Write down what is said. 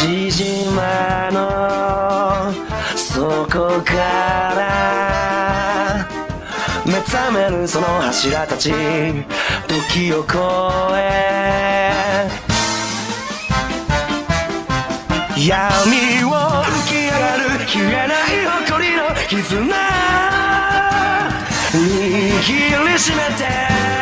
父島の底から目覚めるその柱たち、時を超え闇を浮き上がる消えない誇りの絆握りしめて